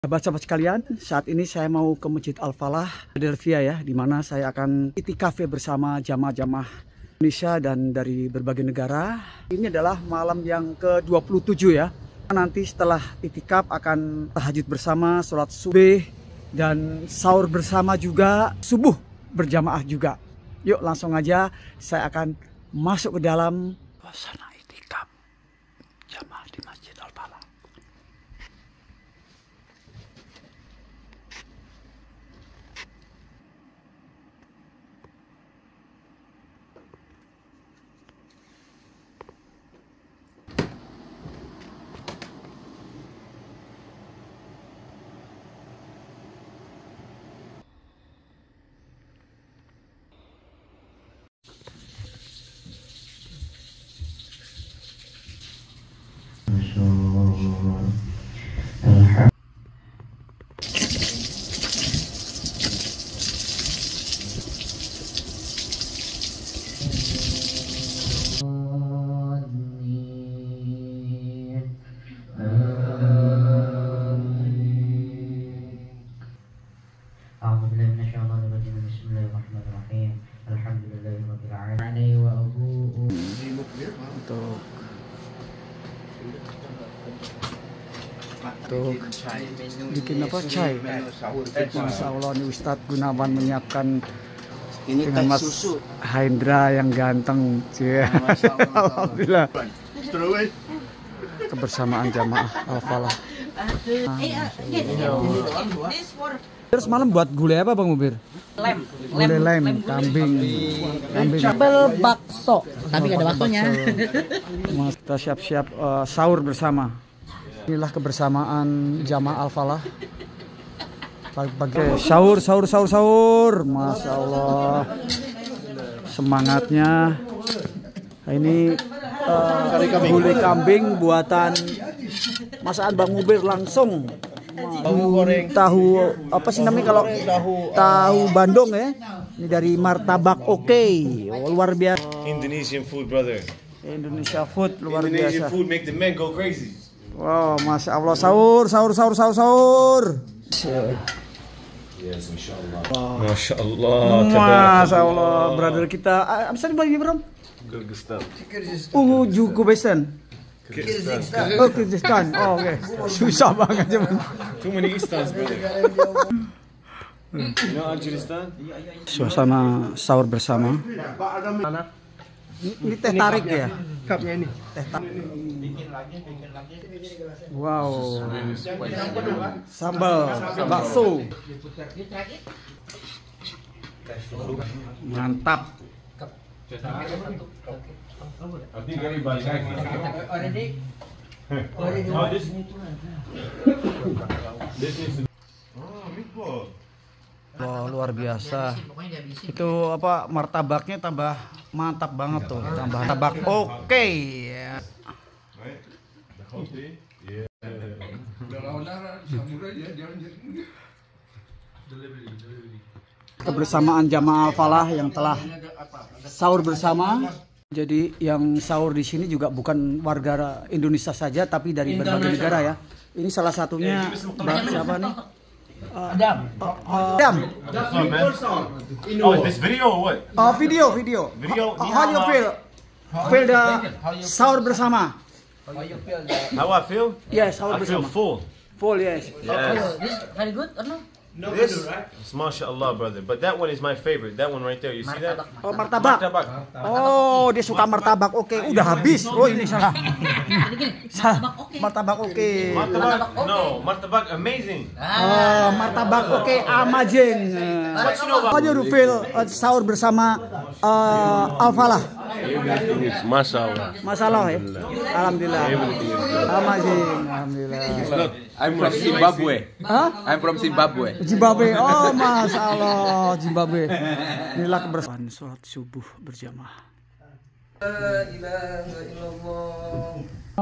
Sahabat-sahabat sekalian, saat ini saya mau ke Masjid Al-Falah, Philadelphia ya, di mana saya akan itikaf bersama jamaah-jamaah Indonesia dan dari berbagai negara. Ini adalah malam yang ke-27 ya. Nanti setelah itikaf akan tahajud bersama, sholat subuh dan sahur bersama juga, subuh berjamaah juga. Yuk langsung aja saya akan masuk ke dalam suasana itikaf jamaah di Masjid Al-Falah. Untuk bikin apa chai. Masya Allah, ini Ustadz Gunawan menyiapkan ini dengan Mas susu. Hendra yang ganteng. Alhamdulillah. Kebersamaan jamaah Al-Falah. Terus malam buat gulai apa Bang Mubir? Lem, kambing. Sambal bakso, tapi ada baksonya. Kita siap-siap sahur bersama. Inilah kebersamaan jamaah Al-Falah. Pagi sahur. Masya Allah. Semangatnya. Ini gulai kambing buatan masakan Bang Mubir langsung. Tahu apa sih namanya kalau tahu Bandung ya? Ini dari Martabak Oke. Luar biasa. Indonesian food, brother. Indonesia food luar Indonesian biasa. food make the men go crazy. Wow, Masya Allah, sahur. Yes, inshallah. Masya Allah. Masya Allah, brother kita. Apa sih bagi bro? Kyrgyzstan. Uzbekistan. Oh, Kyrgyzstan. Oh, oke. Susah banget cuman. Too many Istans, brother. You know Kyrgyzstan? Suasana sahur bersama. Ini teh tarik ya? Cupnya ini. Teh tarik. Wow. Sambal bakso. Mantap. Wah, luar biasa. Itu apa martabaknya tambah mantap banget tuh. Tambah martabak oke ya. Kebersamaan jamaah Al-Falah yang telah sahur bersama. Jadi yang sahur di sini juga bukan warga Indonesia saja, tapi dari berbagai negara ya. Ini salah satunya siapa nih? Adam. Oh, this video or what? Video. How you feel? Feel the sahur bersama? How I feel? Yes, sahur I feel bersama. full. Yes. This very good or no? This is mashallah, brother. But that one is my favorite. That one right there. You see that? Oh, martabak. Oh, dia suka martabak. Oke, udah habis. Oh, ini salah. Martabak oke. Martabak? No, martabak amazing. Oh, martabak oke amazing. How you feel sahur bersama Al-Falah? Mashallah. Masalah ya? Alhamdulillah. Amazing. Alhamdulillah. I'm from Zimbabwe. Hah? I'm from Zimbabwe. Zimbabwe. Oh, Masya Allah, Zimbabwe. Inilah kebersamaan sholat subuh berjamaah. La ilaha illallah.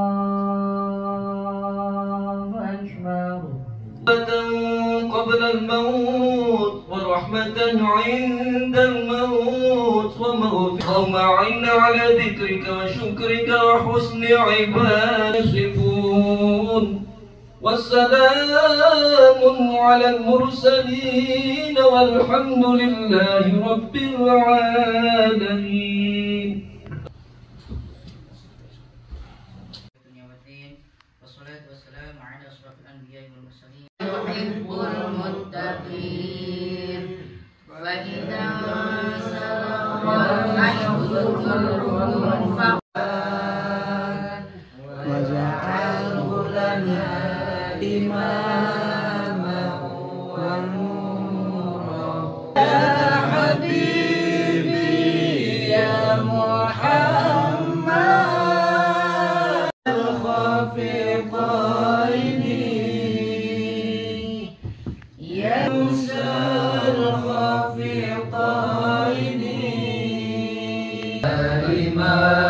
قبل الموت ورحمة عند الموت ومعنا على ذكرك وشكرك وحسن عبادتك والسلام على المرسلين والحمد لله رب العالمين. والصلاة والسلام على أشرف الأنبياء والمرسلين. يحب المتقين وإذا سلم وجعله لنا إماما ونورا يا حبيبي يا محمد الخفيضين يا موسى الخفيضين